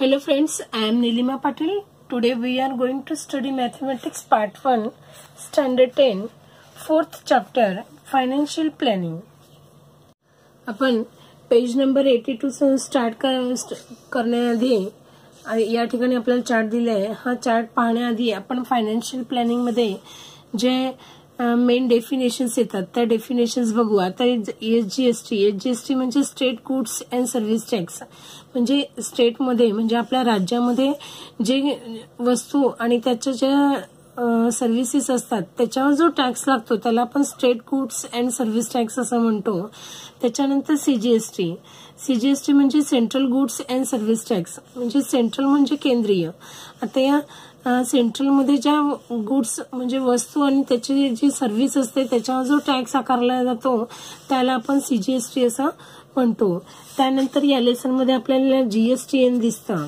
Hello friends, I am Nilima Patil. Today we are going to study Mathematics Part-1, Standard 10, 4th chapter, Financial Planning. आपण page number 82 सह start करण्याआधी या ठिकाणी आपल्याला chart दिला आहे. हा चार्ट पाहण्याआधी आपण फायनान्शियल प्लॅनिंग मध्ये जे मेन डेफिनेशन्स येतात त्या डेफिनेशन्स बघू. आता एसजीएसटी म्हणजे state goods and service tax, म्हणजे स्टेट मध्ये म्हणजे आपल्या राज्यामध्ये जे वस्तू आणि त्याच्या ज्या सर्व्हिसेस असतात त्याच्यावर जो टॅक्स लागतो त्याला आपण state goods and service tax असं म्हणतो. त्याच्यानंतर सीजीएसटी म्हणजे central goods and service tax, म्हणजे सेंट्रल म्हणजे केंद्रीय. आता या सेंट्रल मध्ये ज्या गुड्स म्हणजे वस्तू आणि त्याची जी सर्व्हिस असते त्याच्यावर जो टॅक्स आकारला जातो त्याला आपण सीजीएसटी असं म्हणतो. त्यानंतर या लेसन मध्ये आपल्याला जीएसटीएन दिसतं.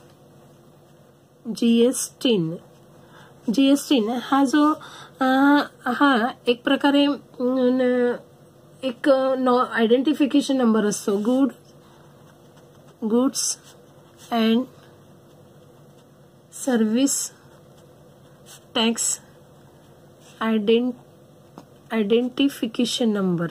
जीएसटीन हा जो हा एक प्रकारे एक आयडेंटिफिकेशन नंबर असतो. Goods and service tax identification number.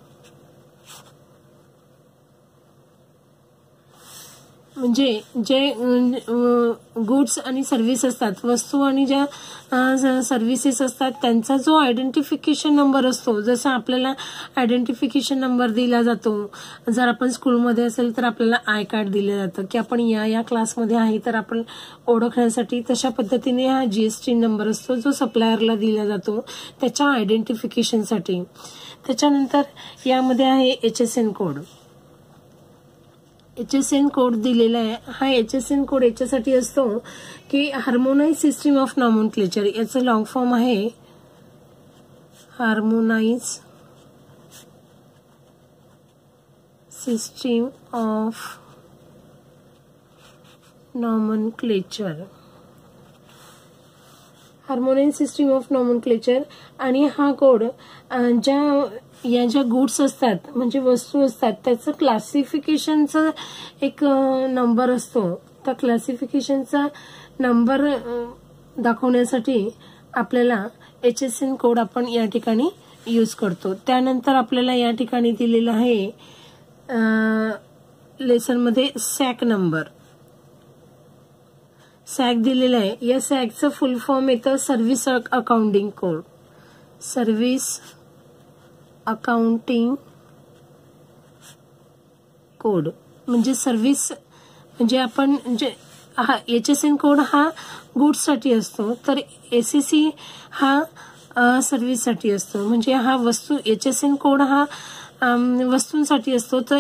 म्हणजे जे गुड्स आणि सर्व्हिस असतात, वस्तू आणि ज्या सर्व्हिसेस असतात त्यांचा जो आयडेंटिफिकेशन नंबर असतो, जसं आपल्याला आयडेंटिफिकेशन नंबर दिला जातो. जर आपण स्कूलमध्ये असेल तर आपल्याला आय कार्ड दिलं जातं की आपण या क्लासमध्ये आहे तर आपण ओळखण्यासाठी. तशा पद्धतीने हा जीएसटी नंबर असतो जो सप्लायरला दिला जातो त्याच्या आयडेंटिफिकेशनसाठी. त्याच्यानंतर यामध्ये आहे एचएसएन कोड. एचएसएन कोड दिलेला आहे. हा एचएसएन कोड याच्यासाठी असतो की हार्मोनाइज सिस्टीम ऑफ नॉमेनक्लेचर, याचं लॉंग फॉर्म आहे harmonize system of nomenclature. Harmonize system of nomenclature. आणि हा कोड ज्या गुड्स असतात म्हणजे वस्तू असतात त्याचं क्लासिफिकेशनचा एक नंबर असतो. त्या क्लासिफिकेशनचा नंबर दाखवण्यासाठी आपल्याला एचएसएन कोड आपण या ठिकाणी यूज करतो. त्यानंतर आपल्याला या ठिकाणी दिलेला आहे लेसन मध्ये सॅक नंबर. सॅक दिलेला आहे. या सॅकचं फुल फॉर्म येतं service accounting code. Service accounting code म्हणजे सर्व्हिस म्हणजे आपण जे हा एचएसएन कोड हा गुड्स साठी असतो तर एसीसी हा सर्व्हिस साठी असतो. म्हणजे हा वस्तू एचएसएन कोड हा वस्तूंसाठी असतो तर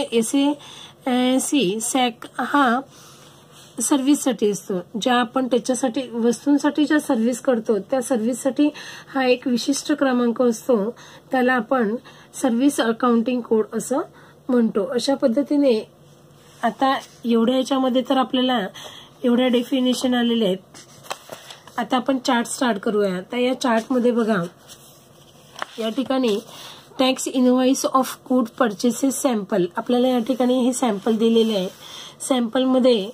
एसीसी सॅक हा सर्व्हिस साठी असतो. ज्या आपण त्याच्यासाठी वस्तूंसाठी ज्या सर्व्हिस करतो त्या सर्व्हिससाठी हा एक विशिष्ट क्रमांक असतो त्याला आपण सर्व्हिस अकाउंटिंग कोड असं म्हणतो. अशा पद्धतीने आता एवढ्या याच्यामध्ये तर आपल्याला एवढ्या डेफिनेशन आलेल्या आहेत. आता आपण चार्ट स्टार्ट करूया. आता या चार्ट मध्ये बघा या ठिकाणी tax invoice of good purchases sample, आपल्याला या ठिकाणी हे सॅम्पल दिलेले आहे. सॅम्पल मध्ये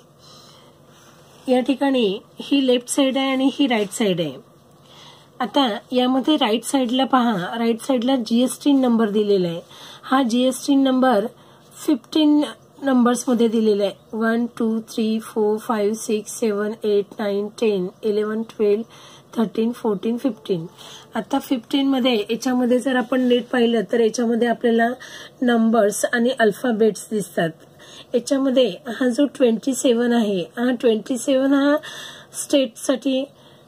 या ठिकाणी ही लेफ्ट साइड आहे आणि ही राईट साइड आहे. आता यामध्ये राईट साइडला पहा, राईट साइडला जीएसटी नंबर दिलेला आहे. हा जीएसटी नंबर 15 नंबर्स मध्ये दिलेला आहे. 1 2 3 4 5 6 7 8 9 10 11 12 13 14 15. आता 15 मध्ये याच्यामध्ये जर आपण नीट पाहिलं तर याच्यामध्ये आपल्याला नंबर्स आणि अल्फाबेट्स दिसतात. याच्यामध्ये हा जो 27 आहे हा 27 हा स्टेटसाठी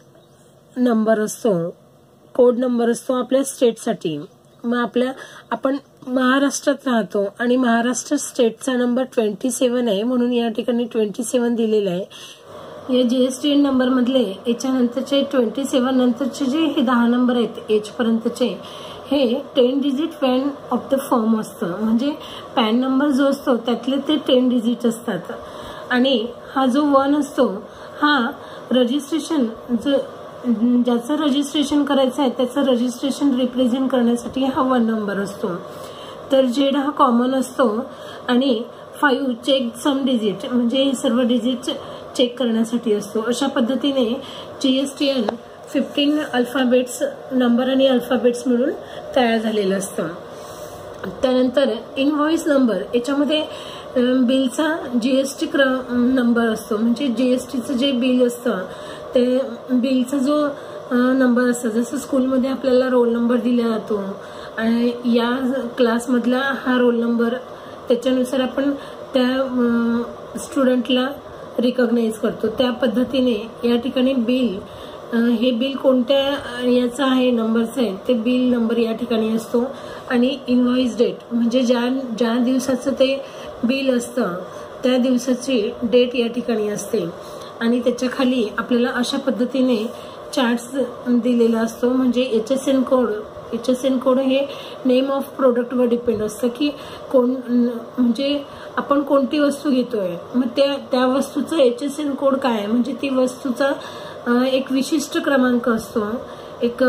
नंबर असतो, कोड नंबर असतो आपल्या स्टेटसाठी. मग आपण महाराष्ट्रात राहतो आणि महाराष्ट्र स्टेटचा नंबर 27 आहे म्हणून या ठिकाणी 27 दिलेला आहे. या जीएसटी नंबर मधले याच्यानंतरचे 27 नंतरचे जे हे 10 नंबर आहेत एच पर्यंतचे हे 10 digit PAN of the form असतं. म्हणजे पॅन नंबर जो असतो त्यातले ते 10 डिजिट असतात. आणि हा जो 1 असतो हा रजिस्ट्रेशन ज्याचं रजिस्ट्रेशन करायचं आहे त्याचं रजिस्ट्रेशन रिप्रेझेंट करण्यासाठी हा 1 नंबर असतो. तर जेड हा कॉमन असतो आणि 5 चेक सम डिजिट म्हणजे सर्व डिजिट चेक करण्यासाठी असतो. अशा पद्धतीने GSTN 15 अल्फाबेट्स नंबर आणि अल्फाबेट्स मिळून तयार झालेलं असतं. त्यानंतर इनव्हॉइस नंबर, याच्यामध्ये बिलचा GST नंबर असतो. म्हणजे GSTचं जे बिल असतं ते बिलचा जो नंबर असतो, जसं स्कूलमध्ये आपल्याला रोल नंबर दिला जातो आणि या क्लासमधला हा रोल नंबर, त्याच्यानुसार आपण त्या स्टुडंटला रिकॉग्नाइज करतो. त्या पद्धतीने या ठिकाणी बिल, हे बिल कोणत्या याचं आहे, नंबरचं आहे, ते बिल नंबर या ठिकाणी असतो. आणि इनव्हॉइस डेट म्हणजे ज्या दिवसाचं ते बिल असतं त्या दिवसाची डेट या ठिकाणी असते. आणि त्याच्या खाली आपल्याला अशा पद्धतीने चार्ट्स दिलेला असतो. म्हणजे HSN कोड हे नेम ऑफ प्रोडक्टवर डिपेंड असतं की म्हणजे आपण कोणती वस्तू घेतोय, मग त्या वस्तूचं HSN कोड काय आहे, म्हणजे ती वस्तूचा एक विशिष्ट क्रमांक असतो, एक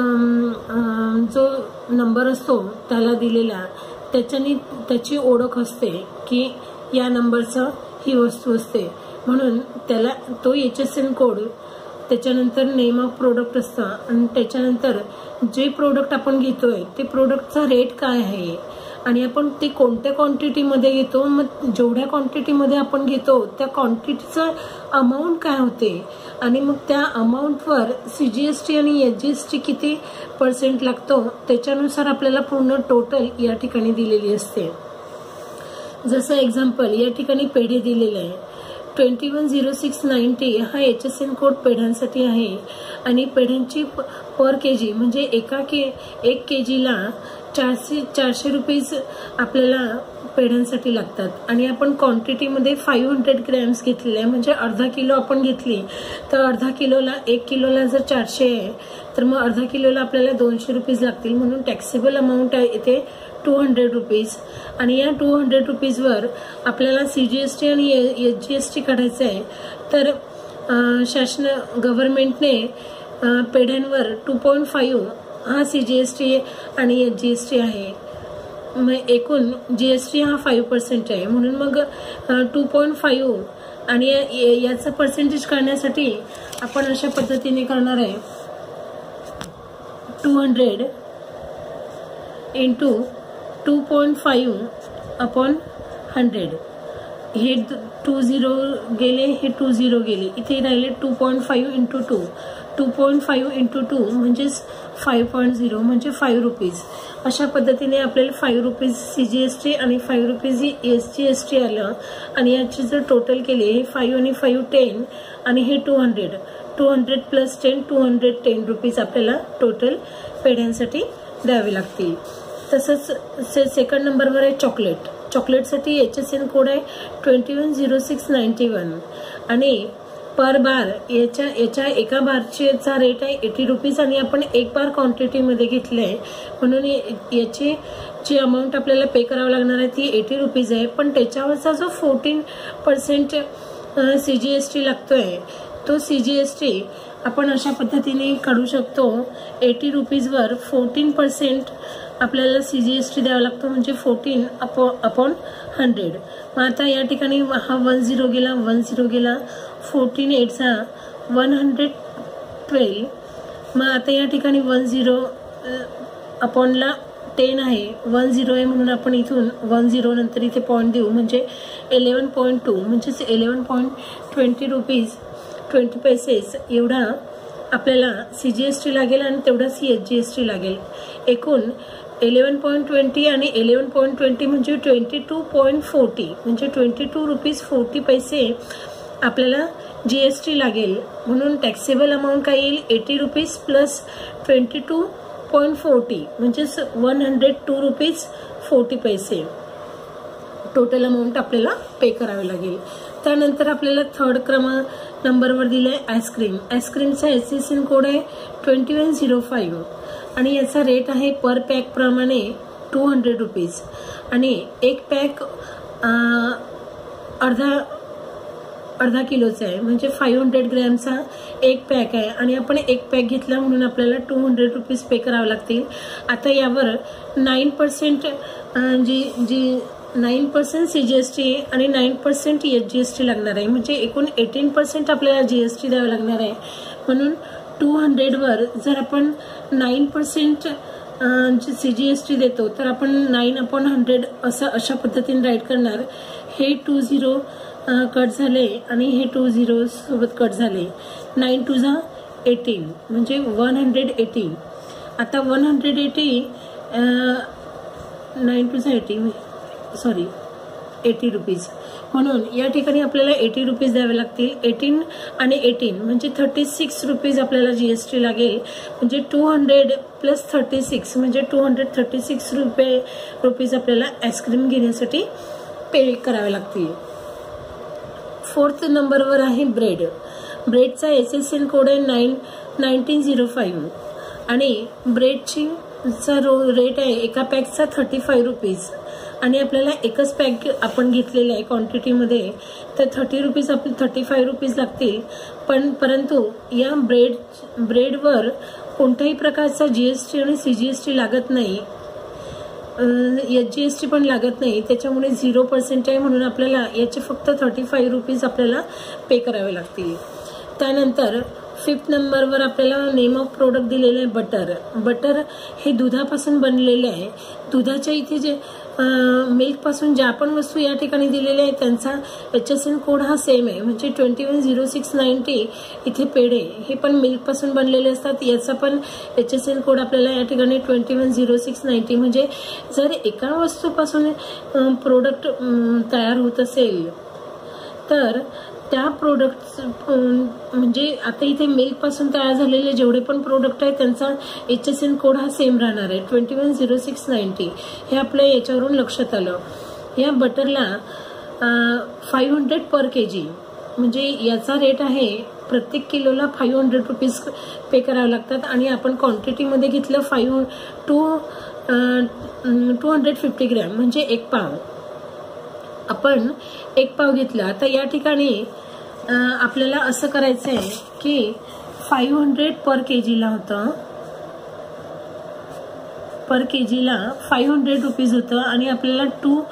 जो नंबर असतो त्याला दिलेला, त्याच्यानी त्याची ओळख असते की या नंबरचं ही वस्तू असते, म्हणून त्याला तो HSN कोड. त्याच्यानंतर नेम ऑफ प्रोडक्ट असतं आणि त्याच्यानंतर जे प्रोडक्ट आपण घेतोय ते प्रोडक्टचा रेट काय आहे आणि आपण ते कोणत्या क्वांटिटीमध्ये घेतो, मग जेवढ्या क्वांटिटीमध्ये आपण घेतो त्या क्वांटिटीचं अमाऊंट काय होते आणि मग त्या अमाऊंटवर CGST आणि SGST किती % लागतो त्याच्यानुसार आपल्याला पूर्ण टोटल या ठिकाणी दिलेली असते. जसं एक्झाम्पल या ठिकाणी पेढे दिलेले आहे. 210690 हा HSN कोड पेढ्यांसाठी आहे आणि पेढ्यांची पर केजी म्हणजे 1 केजीला 400 रुपीज आपल्याला पेढ्यांसाठी लागतात. आणि आपण क्वांटिटीमध्ये 500 ग्रॅम्स घेतलेले आहे, म्हणजे अर्धा किलो आपण घेतली तर अर्धा किलोला 1 किलोला जर 400 आहे तर मग अर्धा किलोला आपल्याला 200 रुपीज लागतील. म्हणून टॅक्सेबल अमाऊंट आहे इथे 200 रुपीज. आणि या 200 रुपीजवर आपल्याला CGST आणि SGST काढायचं आहे. तर गव्हर्नमेंटने पेढ्यांवर 2.5 हा CGST आणि SGST आहे. मग एकूण GST हा 5% आहे, म्हणून मग 2.5 आणि याचं पर्सेंटेज काढण्यासाठी आपण अशा पद्धतीने करणार आहे 200 इंटू 2.5 अपॉन 100. हे 20 गेले, हे 20 गेले, इथे राहिले 2.5 इंटू 2.5 इंटू 2 म्हणजेच 5.0 म्हणजे 5 रुपीज. अशा पद्धतीने आपल्याला 5 रुपीज CGST आणि 5 रुपीज SGST आलं. आणि याची जर टोटल केले, हे 5 आणि 5 10 आणि हे 200 प्लस 10 210 रुपीज आपल्याला टोटल पेढ्यांसाठी द्यावे लागतील. तसंच सेकंड नंबरवर आहे चॉकलेटसाठी HSN कोड आहे 210691 आणि पर बार याच्या एका बारचा रेट आहे 80 रुपीज आणि आपण 1 बार क्वांटिटीमध्ये घेतले आहे, म्हणून याची जी अमाऊंट आपल्याला पे करावं लागणार आहे ती 80 रुपीज आहे. पण त्याच्यावरचा जो 14% CGST लागतोय तो CGST आपण अशा पद्धतीने काढू शकतो. 80 रुपीजवर 14% आपल्याला CGST द्यावा लागतो, म्हणजे 14 अपॉन 100. मग आता या ठिकाणी हा 10 गेला, 10 गेला, 14 8 112. मग आता या ठिकाणी 10 अपॉनला 10 आहे, 10 आहे म्हणून आपण इथून 10 नंतर इथे पॉईंट देऊ, म्हणजे 11.2 म्हणजेच 11.20 रुपीज 20 पैसेस एवढा आपल्याला CGST लागेल आणि तेवढाच SGST लागेल. एकूण 11.20 आणि 11.20 म्हणजे 22.40 म्हणजे 22 रुपीज 40 पैसे आपल्याला GST लागेल. म्हणून टॅक्सेबल अमाऊंट काय येईल 80 रुपीज प्लस 22.40 म्हणजेच 102 रुपीज 40 पैसे टोटल अमाऊंट आपल्याला पे करावे लागेल. त्यानंतर आपल्याला थर्ड नंबरवर दिलाय आईस्क्रीमचा HSN कोड आहे 2105 आणि याचा रेट आहे पर पॅक प्रमाणे 200 रुपीज आणि एक पॅक अर्धा किलोचा आहे, म्हणजे 500 ग्रॅमचा एक पॅक आहे आणि आपण एक पॅक घेतला म्हणून आपल्याला 200 रुपीज पे करावे लागतील. आता यावर 9% जी 9% CGST आणि 9% HGST लागणार आहे, म्हणजे एकूण 18% आपल्याला GST द्यावं लागणार आहे. म्हणून 200 वर जर आपण 9% CGST देतो तर आपण 9/100 अशा पद्धतीने राईट करणार. हे 20 कट झाले आणि हे 20 सोबत कट झाले. 9 2 जा 18 म्हणजे 180. आता 180 9 2 जा 80 रुपीज. म्हणून या ठिकाणी आपल्याला 80 रुपीज द्यावे लागतील. 18 आणि 18 म्हणजे 36 रुपीज आपल्याला GST लागेल. म्हणजे 200 प्लस 36 म्हणजे 236 रुपीज आपल्याला आईस्क्रीम घेण्यासाठी पे करावे लागतील. 4th नंबरवर आहे ब्रेड. ब्रेडचा SSN कोड आहे 1905 आणि ब्रेडची रेट आहे एका पॅकचा 35 रुपीज आणि आपल्याला एकच पॅक आपण घेतलेला आहे क्वांटिटीमध्ये, तर 30 रुपीज आपले 35 रुपीज लागतील. परंतु या ब्रेडवर कोणत्याही प्रकारचा GST आणि CGST लागत नाही, HGST पण लागत नाही, त्याच्यामुळे 0% आहे. म्हणून आपल्याला याचे फक्त 35 रुपीज आपल्याला पे करावे लागतील. त्यानंतर 5th नंबरवर आपल्याला नेम ऑफ प्रोडक्ट दिलेलं आहे बटर. बटर हे दुधापासून बनलेले आहे. दुधाच्या इथे जे मिल्क पासून ज्या पण वस्तू या ठिकाणी दिलेल्या आहेत त्यांचा HSN कोड हा सेम आहे, म्हणजे 210690. इथे पेढे हे पण मिल्क पासून बनलेले असतात, याचा पण HSN कोड आपल्याला या ठिकाणी 210690. म्हणजे जर एका वस्तूपासून प्रोडक्ट तयार होत असेल तर त्या प्रोडक्ट म्हणजे आता इथे मिल्क पासून तयार झालेले जेवढे पण प्रोडक्ट आहेत त्यांचा HSN कोड हा सेम राहणार आहे 210690. हे आपल्या याच्यावरून लक्षात आलं. या बटरला 500 पर kg म्हणजे याचा रेट आहे प्रत्येक किलोला 500 रुपीज पे करावे लागतात आणि आपण क्वांटिटीमध्ये घेतलं 250 ग्रॅम म्हणजे 1 पाव. आपण 1 पाव घेतला. आता या ठिकाणी आपल्याला असं करायचं आहे की 500 पर kgला होतं, पर kgला 500 रुपीज होतं आणि आपल्याला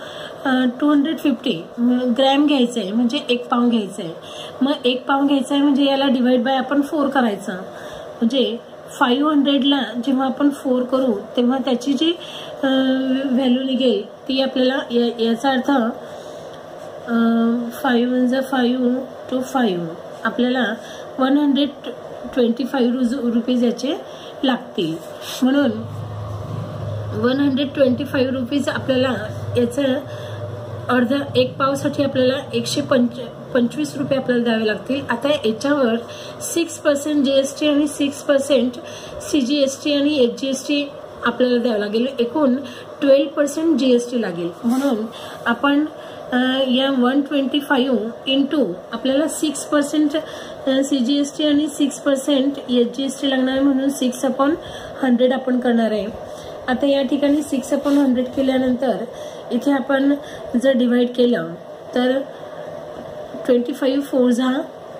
250 ग्रॅम घ्यायचं आहे म्हणजे 1 पाव घ्यायचं आहे. मग 1 पाव घ्यायचं आहे म्हणजे याला डिवाइड बाय आपण 4 करायचा. म्हणजे 500ला जेव्हा आपण 4 करू तेव्हा त्याची जी व्हॅल्यू निघेल ती आपल्याला याचा अर्थ 5 to 5 आपल्याला 125 रुपीज याचे लागतील. म्हणून 125 रुपीज आपल्याला याचं अर्ध 1 पावसाठी आपल्याला 125 रुपये आपल्याला द्यावे लागतील. आता याच्यावर 6% GST आणि 6% CGST आणि HGST आपल्याला द्यावं लागेल. एकूण 12% GST लागेल. म्हणून आपण या 125 इंटू आपल्याला 6% CGST आणि 6% HGST लागणार आहे म्हणून 6/100 आपण करणार आहे. आता या ठिकाणी 6/100 केल्यानंतर इथे आपण जर डिवाइड केलं तर 25 4 जा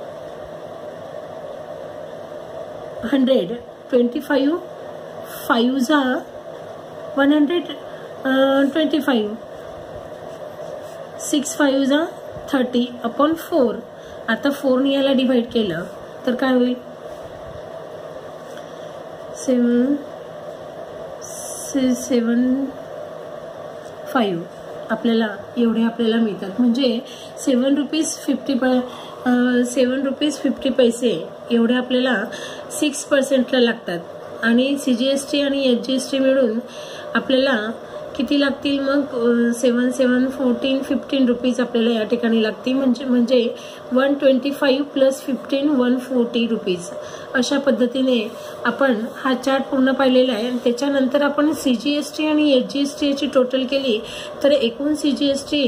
100, 25 5 जा 125, 6 5 जा 30/4. आता 4 ने याला डिवाइड केलं तर काय होईल 7.5 आपल्याला एवढे आपल्याला मिळतात. म्हणजे 7 रुपीज 50 पैसे एवढे आपल्याला 6%ला लागतात आणि CGST आणि HGST मिळून आपल्याला किती लागतील मग 7 7 14 15 रुपीज आपल्याला या ठिकाणी लागतील. म्हणजे 125 प्लस 15 140 रुपीज. अशा पद्धतीने आपण हा चार्ट पूर्ण पाहिलेला आहे. त्याच्यानंतर आपण CGST आणि HGST याची टोटल केली तर एकूण CGST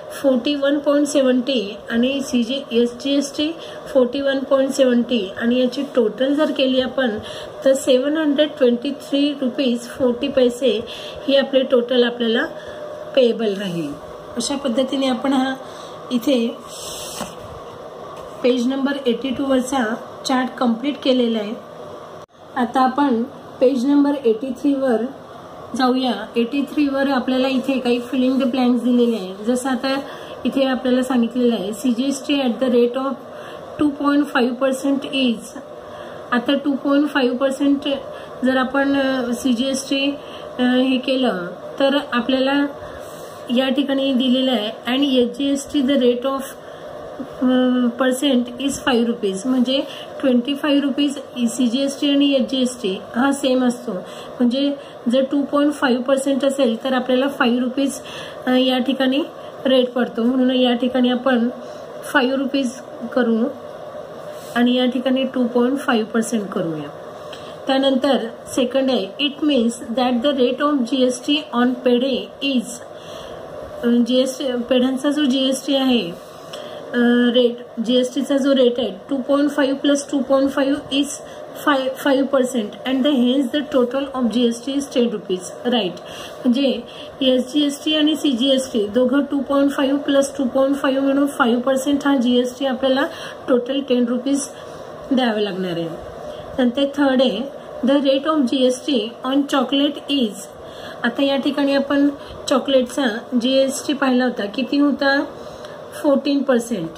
41.70 आणि HGST 41.70 आणि याची टोटल जर केली आपण तर 723 रुपीज 40 पैसे ही आपले टोटल आपल्याला पेएबल राहील. अशा पद्धतीने आपण हा इथे पेज नंबर 82 वरचा चार्ट कंप्लीट केलेला आहे. आता आपण पेज नंबर 83 वर जाऊया 83 वर आपल्याला इथे काही फिलिंग द ब्लँक्स दिलेले आहे. जसं आता इथे आपल्याला सांगितलेलं आहे CGST at the rate of 2.5% is. आता 2.5% जर आपण CGST हे केलं तर आपल्याला या ठिकाणी दिलेलं आहे. And SGST the rate of % is 5 rupees. म्हणजे 25 रुपीज CGST आणि SGST हा सेम असतो. म्हणजे जर 2.5% असेल तर आपल्याला 5 रुपीज या ठिकाणी रेट पडतो. म्हणून या ठिकाणी आपण 5 रुपीज करू आणि या ठिकाणी 2.5% करूया. त्यानंतर सेकंड आहे it means that the rate of GST on पेढे इज. GST पेढ्यांचा जो GST आहे रेट, GSTचा जो रेट आहे 2.5 plus 2.5 is 5% and the hence the total of GST is 10 rupees. Right. म्हणजे SGST आणि CGST दोघं 2.5 प्लस 2.5 म्हणून 5% हा GST आपल्याला टोटल 10 रुपीज द्यावे लागणार आहे. नंतर थर्ड आहे the rate of GST on chocolate is. आता या ठिकाणी आपण चॉकलेटचा GST पाहिला होता, किती होता? 14%.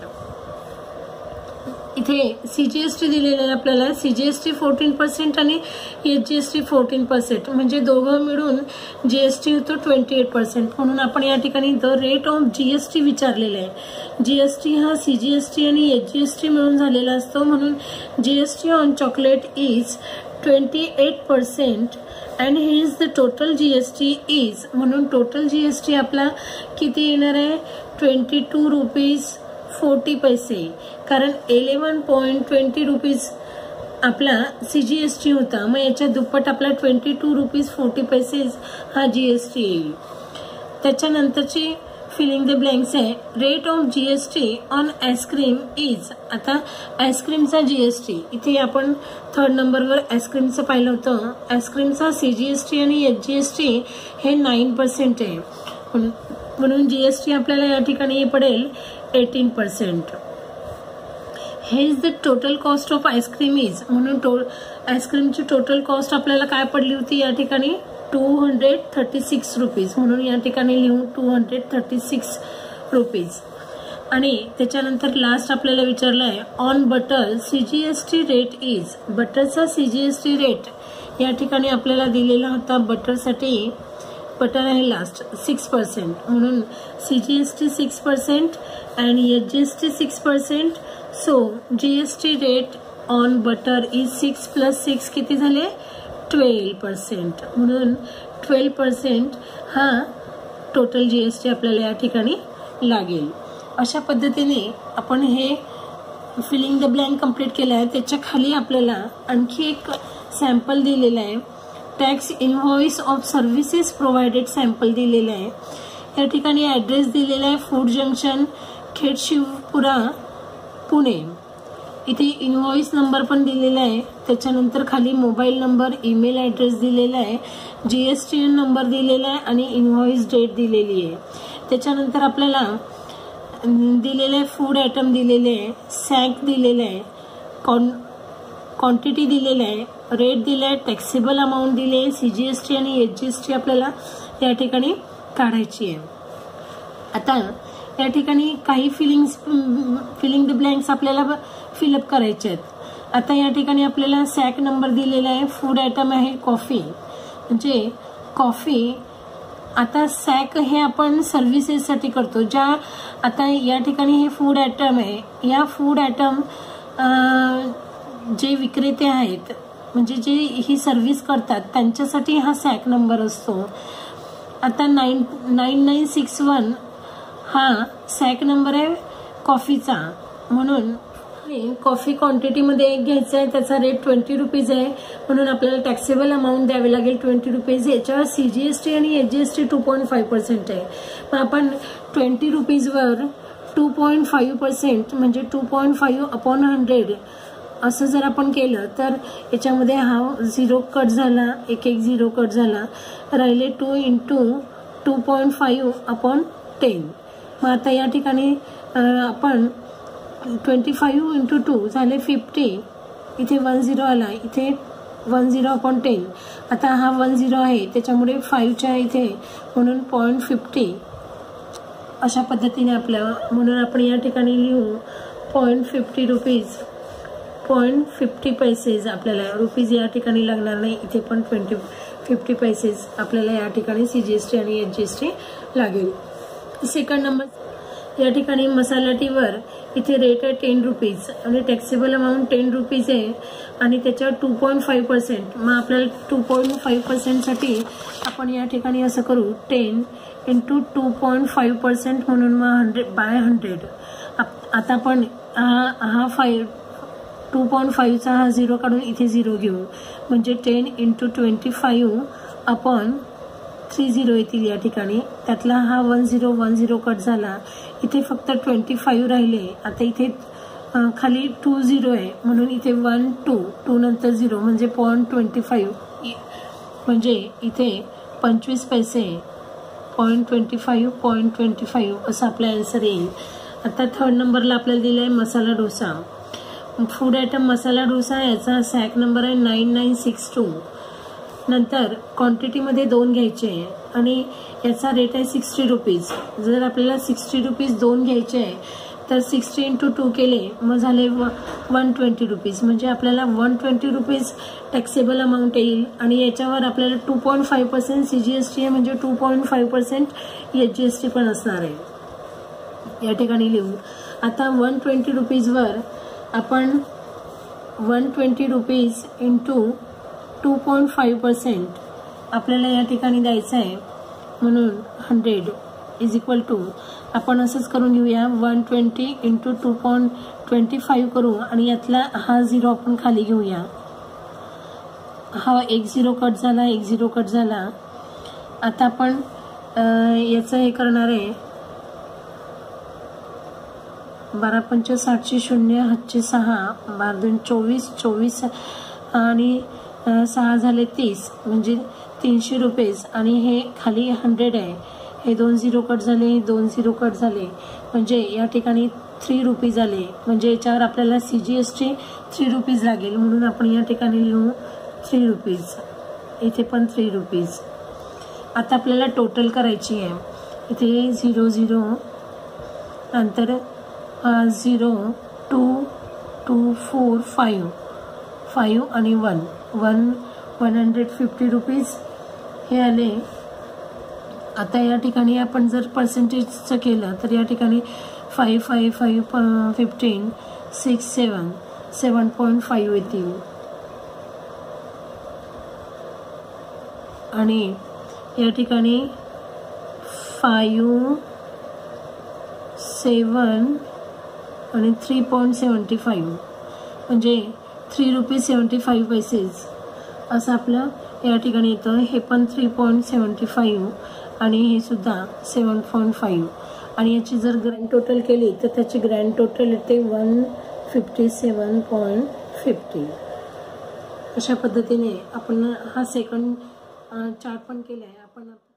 इथे CGST दिलेलं आहे आपल्याला, CGST 14% आणि SGST 14%, म्हणजे दोघं मिळून GST होतो 28%. म्हणून आपण या ठिकाणी द रेट ऑफ GST विचारलेलं आहे. GST हा CGST आणि SGST मिळून झालेला असतो. म्हणून GST on chocolate is 28% and his the total GST is. म्हणून टोटल GST आपला किती येणार आहे? 22 रुपीज 40 पैसे. कारण 11.20 रुपीज आपला CGST होता. मग याच्या दुप्पट आपला 22 रुपीज 40 पैसे हा GST येईल. त्याच्यानंतरची फिलिंग द ब्लँक्स आहे rate of GST on ice cream is. आता आईस्क्रीमचा GST इथे आपण थर्ड नंबरवर आईस्क्रीमचं पाहिलं होतं. आईस्क्रीमचा CGST आणि SGST हे 9% आहे. म्हणून GST आपल्याला या ठिकाणी पडेल 18%. हे is the total cost of ice cream is. म्हणून आईस्क्रीमची टोटल कॉस्ट आपल्याला काय पडली होती या ठिकाणी? 236 रुपीज. म्हणून या ठिकाणी लिहू 236 रुपीज. आणि त्याच्यानंतर लास्ट आपल्याला विचारलं आहे on butter CGST rate is. बटरचा CGST रेट या ठिकाणी आपल्याला दिलेला होता. बटरसाठी बटर आहे लास्ट 6%. म्हणून CGST 6% and SGST 6%. So GST rate on butter is 6 plus 6 किती झाले? 12%. म्हणून 12% हा टोटल GST आपल्याला या ठिकाणी लागेल. अशा पद्धतीने आपण हे फिलिंग द ब्लँक कंप्लीट केलं आहे. त्याच्या खाली आपल्याला आणखी एक सॅम्पल दिलेलं आहे. Tax invoice of services provided sample दिलेलं आहे. या ठिकाणी ॲड्रेस दिलेला आहे फूड जंक्शन, खेडशिवपुरा, पुणे. इथे इनव्हॉइस नंबर पण दिलेला आहे. त्याच्यानंतर खाली मोबाईल नंबर, ईमेल ॲड्रेस दिलेला आहे, GSTN नंबर दिलेला आहे आणि इनव्हॉइस डेट दिलेली आहे. त्याच्यानंतर आपल्याला दिलेले आहे फूड आयटम दिलेले आहे, सॅक दिलेले आहे, क्वांटिटी दिलेले आहे, रेट दिले आहे, टॅक्सेबल अमाऊंट दिले आहे, CGST आणि SGST आपल्याला या ठिकाणी काढायची आहे. आता या ठिकाणी काही फिलिंग द ब्लँक्स आपल्याला फिलअप करायचे आहेत. आता या ठिकाणी आपल्याला सॅक नंबर दिलेला आहे. फूड आयटम आहे कॉफी, म्हणजे कॉफी. आता सॅक हे आपण सर्व्हिसेससाठी करतो. ज्या आता या ठिकाणी हे फूड आयटम आहे, या फूड आयटम जे विक्रेते आहेत म्हणजे जे ही सर्व्हिस करतात त्यांच्यासाठी हा सॅक नंबर असतो. आता 9961 हा सॅक नंबर आहे कॉफीचा. म्हणून कॉफी क्वांटिटीमध्ये एक घ्यायचा आहे, त्याचा रेट 20 रुपीज आहे. म्हणून आपल्याला टॅक्सेबल अमाऊंट द्यावी लागेल 20 रुपीज. याच्यावर CGST आणि SGST 2.5% आहे. मग आपण 20 रुपीजवर 2.5% म्हणजे 2.5 अपॉन 100 असं जर आपण केलं तर याच्यामध्ये हा 0 कट झाला, एक 0 कट झाला, राहिले 2 × 2.5 अपॉन 10. मग आता या ठिकाणी आपण 25 × 2 झाले 50. इथे 10 आला, इथे 10/10. आता हा 10 आहे त्याच्यामुळे 5च्या इथे म्हणून 0.50 अशा पद्धतीने आपल्याला, म्हणून आपण या ठिकाणी लिहू 0.50 रुपीज, 0.50 पैसेज. आपल्याला रुपीज या ठिकाणी लागणार नाही, इथे पण 50 पैसेज आपल्याला या ठिकाणी CGST आणि HGST लागेल. सेकंड नंबर या ठिकाणी मसाला टीवर इथे रेट आहे 10 रुपीज आणि टॅक्सेबल अमाऊंट 10 रुपीज आहे आणि त्याच्यावर 2.5%. मग आपल्याला 2.5% साठी आपण या ठिकाणी असं करू 10 × 2.5% म्हणून मग 100/100. आता आपण हा 2.5चा हा 0 काढून इथे 0 घेऊ म्हणजे 10 × 25/30 येतील या ठिकाणी. त्यातला हा 10 कट झाला, इथे फक्त 25 राहिले. आता इथे खाली 20 आहे म्हणून इथे 1 2 नंतर 0 म्हणजे 0.25 म्हणजे इथे 25 पैसे 0.25 असं आपला आन्सर येईल. आता थर्ड नंबरला आपल्याला दिला आहे मसाला डोसा. फूड आयटम मसाला डोसा, याचा सॅक नंबर आहे 9962. नंतर क्वांटिटीमध्ये 2 घ्यायचे आहे आणि याचा रेट आहे 60 रुपीज. जर आपल्याला 60 रुपीज 2 घ्यायचे आहे तर 60 × 2 केले मग झाले 120 रुपीज. म्हणजे आपल्याला 120 रुपीज टॅक्सेबल अमाऊंट येईल आणि याच्यावर आपल्याला 2.5% CGST आहे म्हणजे 2.5% HGST पण असणार आहे. या ठिकाणी लिहू. आता 120 रुपीजवर आपण 120 रुपीज × 2.5% आपल्याला या ठिकाणी द्यायचं आहे म्हणून 100 = आपण असंच करून घेऊया 120 × 2.25 करू आणि यातला हा 0 आपण खाली घेऊया. हा 1 0 कट झाला, 1 0 कट झाला. आता आपण याचं हे करणार आहे 12×5 = 60, 0 × 6 12×2 = 24 आणि 6 झाले 30 म्हणजे 300 रुपीज आणि हे खाली 100 आहे. हे 2 0 कट झाले, 2 0 कट झाले म्हणजे या ठिकाणी 3 रुपीज आले. म्हणजे याच्यावर आपल्याला CGST 3 रुपीज लागेल म्हणून आपण या ठिकाणी लिहू 3 रुपीज. इथे पण 3 रुपीज. आता आपल्याला टोटल करायची आहे. इथे 0 0 नंतर 0 2 2 4 5 आणि 1 150 रुपीज हे आले. आता या ठिकाणी आपण जर पर्सेंटेजचं केलं तर या ठिकाणी 5 5 5 15 6 7 7.5 येतील आणि या ठिकाणी 5 7 आणि 3.75 म्हणजे 3 रुपीज 75 पैसेज असं आपलं या ठिकाणी येतं. हे पण 3.75 आणि हे सुद्धा 7.5 आणि याची जर ग्रँड टोटल केली तर त्याची ग्रँड टोटल येते 157.50. अशा पद्धतीने आपण हा सेकंड चार्ट पण केला आहे. आपण